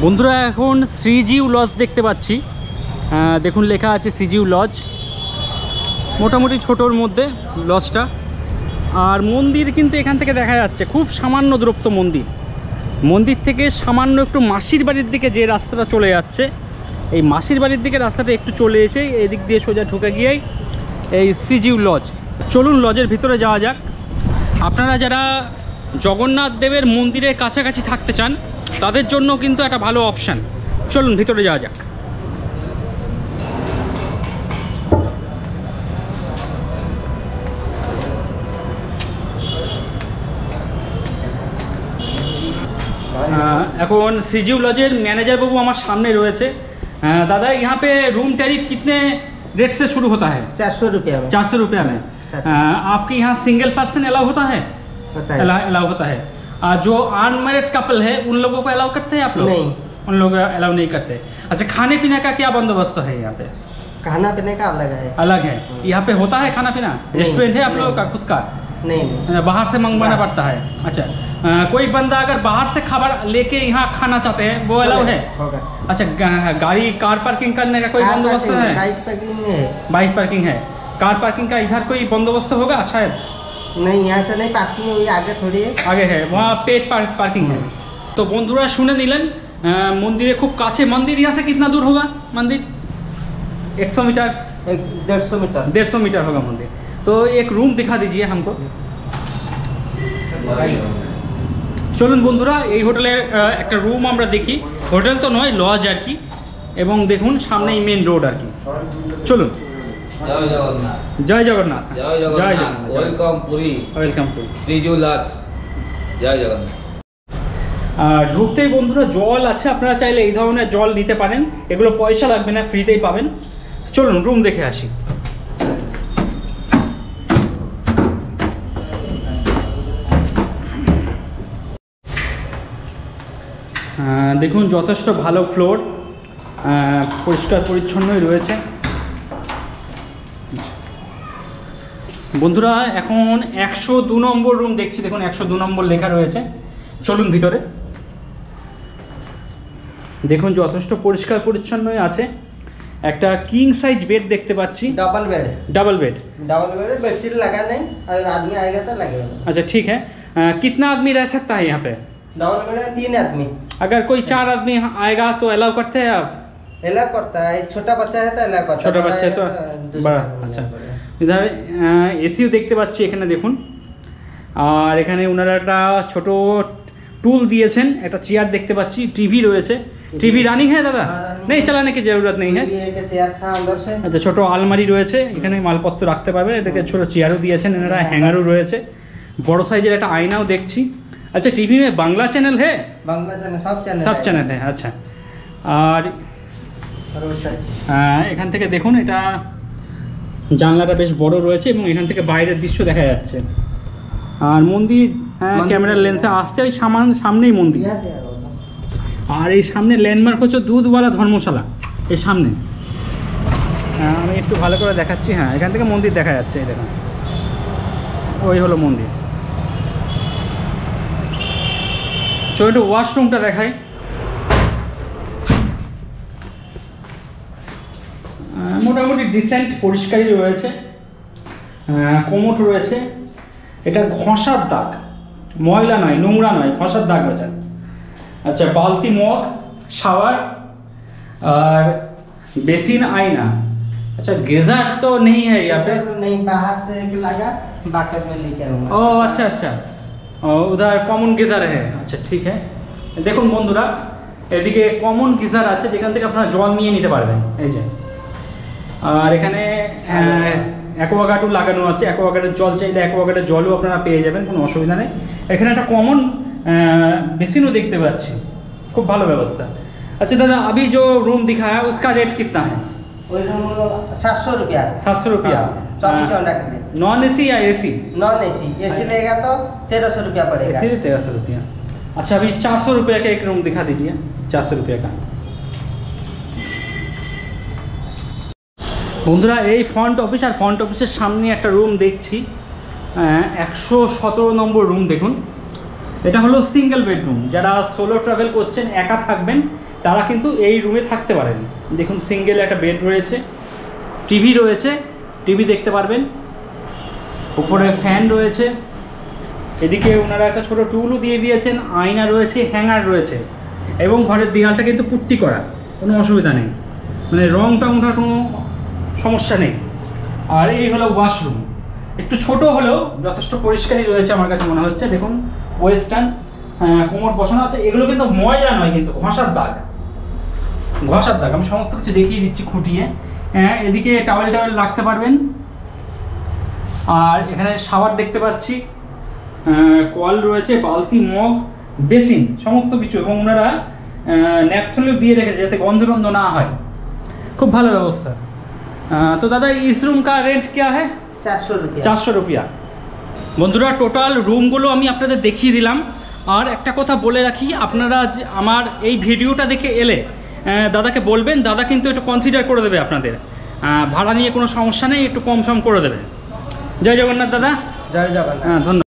বন্ধুরা এখন শ্রীজিউ লজ দেখতে পাচ্ছি। দেখুন লেখা আছে শ্রীজিউ লজ, মোটামুটি ছোটোর মধ্যে লজটা। আর মন্দির কিন্তু এখান থেকে দেখা যাচ্ছে, খুব সামান্য দূরত্ব মন্দির। মন্দির থেকে সামান্য একটু মাসির বাড়ির দিকে যে রাস্তাটা চলে যাচ্ছে, এই মাসির বাড়ির দিকে রাস্তাটা একটু চলে এসে এদিক দিয়ে সোজা ঢুকে গিয়েই এই শ্রীজিউ লজ। চলুন লজের ভিতরে যাওয়া যাক। আপনারা যারা জগন্নাথ দেবের মন্দিরের কাছাকাছি থাকতে চান তাদের জন্য কিন্তু একটা ভালো অপশান। চলুন ভিতরে যাওয়া যাক। এখন श्रीजीव लॉजर मैनेजर बाबू हमारे सामने रही है। दादा यहाँ पे रूम टैरिफ कितने रेट से शुरू होता है? 400 रुपया में। 400 रुपया में। आपके यहाँ सिंगल पर्सन अलाउ होता है? अलाउ होता है। जो अनमैरिड कपल है उन लोगों को अलाउ करते हैं आप लोग? नहीं, उन लोग अलाउ नहीं करते। अच्छा, खाने पीने का क्या बंदोबस्त है यहाँ पे? खाना पीने का अलग है। अलग है। यहाँ पे होता है खाना पीना? रेस्टोरेंट है आप लोगों का खुद का? नहीं, बाहर से मंगवाना पड़ता है। अच्छा, कोई बंदा अगर बाहर से खाना लेके यहाँ खाना चाहते हैं वो अलाउ है? होगा। अच्छा, गाड़ी कार पार्किंग करने का कोई बंदोबस्त है? बाइक पार्किंग है। बाइक पार्किंग है। कार पार्किंग का इधर कोई बंदोबस्त होगा शायद? नहीं, यहाँ से नहीं पार्किंग हुई, आगे थोड़ी है। आगे है, वहाँ पेड पार्किंग है। तो बंधुरा शुने निलेन मंदिर खूब काछे। मंदिर यहाँ से कितना दूर होगा? मंदिर 100 मीटर 150 मीटर 150 मीटर होगा मंदिर। तो एक रूम दिखा दीजिए हमको। চলুন বন্ধুরা এই হোটেলের একটা রুম আমরা দেখি। হোটেল তো নয়, লজ আর কি। এবং দেখুন সামনেই মেন রোড আর কি। চলুন। জয় জগন্নাথ। জয় জগন্নাথ। জয় Jagannath. Welcome Puri. Welcome to Shrijiu lodge. জয় জগন্নাথ। ঢুকতেই বন্ধুরা জল আছে, আপনারা চাইলে এই ধরনের জল নিতে পারেন, এগুলো পয়সা লাগবে না, ফ্রিতেই পাবেন। চলুন রুম দেখে আসি। দেখুন যথেষ্ট ভালো ফ্লোর, পরিষ্কার পরিচ্ছন্নই রয়েছে। বন্ধুরা এখন 102 নম্বর রুম দেখছি। দেখুন 102 নম্বর লেখা রয়েছে। চলুন ভিতরে। দেখুন যথেষ্ট পরিষ্কার পরিচ্ছন্নই আছে। একটা কিং সাইজ बेड देखते पाচ্ছি। Double bed. Double bed. Double bed bedsheet लगा नहीं, और आदमी आएगा तो लगेगा। अच्छा ठीक है। कितना आदमी रह सकता है यहाँ पे? डबल बेड में 3 आदमी। अगर कोई 4 आदमी आएगा तो अलाउ करते हैं आप? अलाउ करता है। छोटा बच्चा है तो अलाउ करता है। छोटा बच्चा है तो बड़ा। अच्छा, इधर एसिও দেখতে পাচ্ছি এখানে দেখুন। আর এখানে ওনারা একটা ছোট টুল দিয়েছেন, একটা চেয়ার দেখতে পাচ্ছি, টিভি রয়েছে। টিভি রানিং है दादा? नहीं, चलाने की जरूरत नहीं है। চেয়ার था अंदर से। अच्छा, ছোট আলমারি রয়েছে, এখানে মালপত্র রাখতে পারবে। এটাকে ছোট চেয়ারও দিয়েছেন এনারা, হ্যাঙ্গারও রয়েছে, বড় সাইজের একটা আয়নাও দেখছি। अच्छा, टीवी में बांग्ला चैनल है? बांग्ला चैनल, सब चैनल है। अच्छा, আর এখান থেকে দেখুন এটা জানলাটা বেশ বড় রয়েছে এবং এখান থেকে বাইরের দৃশ্য দেখা যাচ্ছে। আর মন্দির ক্যামেরার লেন্সে আসছে, ওই সামনেই মন্দির। আর এই সামনে ল্যান্ডমার্ক হচ্ছে দুধওয়ালা ধর্মশালা। এই সামনে আমি একটু ভালো করে দেখাচ্ছি। হ্যাঁ, এখান থেকে মন্দির দেখা যাচ্ছে। এই দেখুন, ওই হলো মন্দির। চলো একটু ওয়াশরুমটা দেখাই। মোটামুটি ডিসেন্ট পরিষ্কারই রয়েছে, কোমোট রয়েছে। এটা ঘষার দাগ, ময়লা নয়, নোংরা নয়, ঘষার দাগ রয়েছে। अच्छा, बाल्टी मग, शावर और बेसिन आईना। अच्छा, गीजर तो नहीं है यहाँ पे? नहीं, बाहर से लगा, बाकर में लेके आऊंगा। ओ अच्छा अच्छा, उधर कमन गीजर है। अच्छा ठीक है। দেখুন বন্ধুরা এদিকে কমন গিজার আছে যেখান থেকে আপনারা জল নিয়ে নিতে পারবেন। এই যে, আর এখানে অ্যাকোয়াগার্ডও লাগানো আছে। অ্যাকোয়াগার্ডের জল চাইলে অ্যাকোয়াগার্ডের জলও আপনারা পেয়ে যাবেন, কোনো অসুবিধা নেই। এখানে একটা কমন बेसिनो देखते पाচ্ছি, खूब भालो व्यवस्था। अच्छा दादा, अभी जो रूम दिखाया उसका रेट कितना है? 700 रुपया। 700 रुपया 24 घंटा के लिए। नॉन एसी या एसी? Non AC. एसी लेगा तो 1300 रुपया पड़ेगा। एसी 1300 रुपया। अच्छा, अभी 400 रुपया का एक रूम दिखा दीजिए। 400 रुपया का। বন্ধুরা এই ফ্রন্ট অফিস, আর ফ্রন্ট অফিসের সামনে একটা রুম দেখছি, 117 নম্বর রুম। দেখুন এটা হলো সিঙ্গেল বেডরুম। যারা সোলো ট্রাভেল করছেন, একা থাকবেন, তারা কিন্তু এই রুমে থাকতে পারেন। দেখুন সিঙ্গেল একটা বেড রয়েছে, টিভি রয়েছে, টিভি দেখতে পারবেন, উপরে ফ্যান রয়েছে, এদিকে ওনারা একটা ছোট টুলও দিয়ে দিয়েছেন, আয়না রয়েছে, হ্যাঙ্গার রয়েছে এবং ঘরের দেওয়ালটা কিন্তু পুট্টি করা, কোনো অসুবিধা নেই, মানে রং টং ওঠার কোনো সমস্যা নেই। আর এই হলো ওয়াশরুম, একটু ছোট হলেও যথেষ্ট পরিষ্কারই রয়েছে আমার কাছে মনে হচ্ছে। দেখুন ওয়েস্টার্ন কোমর বসানো আছে, এগুলো কিন্তু ময়লা নয়, কিন্তু ঘষার দাগ, ঘষার দাগ। আমি সমস্ত কিছু দেখিয়ে দিচ্ছি খুঁটিয়ে। এদিকে টাওয়েল টাওয়েল রাখতে পারবেন। আর এখানে শাওয়ার দেখতে পাচ্ছি, কল রয়েছে, বালতি, মগ, বেসিন, সমস্ত কিছু, এবং ওনারা ন্যাপথলিও দিয়ে রেখেছে যাতে গন্ধ টন্ধ না হয়। খুব ভালো ব্যবস্থা। তো দাদা इस रूम का रेंट क्या है? 400 रुपया। 400 रुपया। বন্ধুরা টোটাল রুমগুলো আমি আপনাদের দেখিয়ে দিলাম। আর একটা কথা বলে রাখি, আপনারা যে আমার এই ভিডিওটা দেখে এলে দাদাকে বলবেন, দাদা কিন্তু একটু কনসিডার করে দেবে আপনাদের, ভাড়া নিয়ে কোনো সমস্যা নেই, একটু কম সম করে দেবে। জয় জগন্নাথ দাদা। জয় জগন্নাথ। ধন্যবাদ।